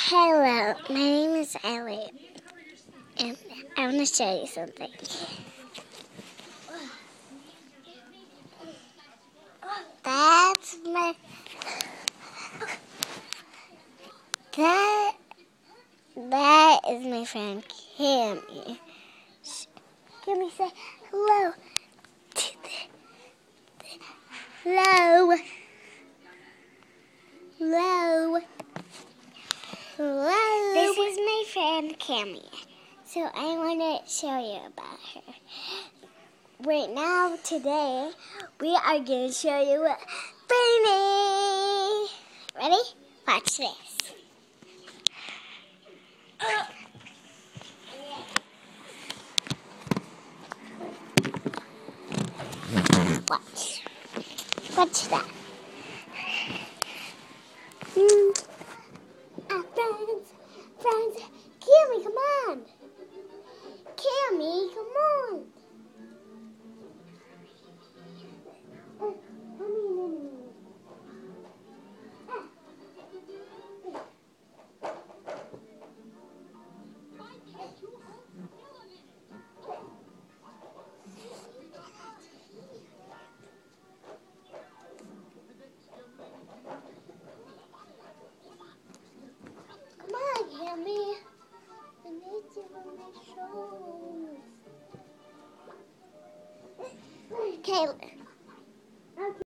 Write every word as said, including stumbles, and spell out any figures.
Hello, my name is Allie, and I want to show you something. That's my that that is my friend Kami. Kami, say hello. To the, hello. Hello. Hello. This is my friend Kami. So I want to show you about her. Right now, today, we are going to show you Brainy. Ready? Watch this. Watch. Watch that. Mm. Ah, friends, friends, Kami, come on. Kami, come on. Come on, Kami. I need you on my shows. Okay.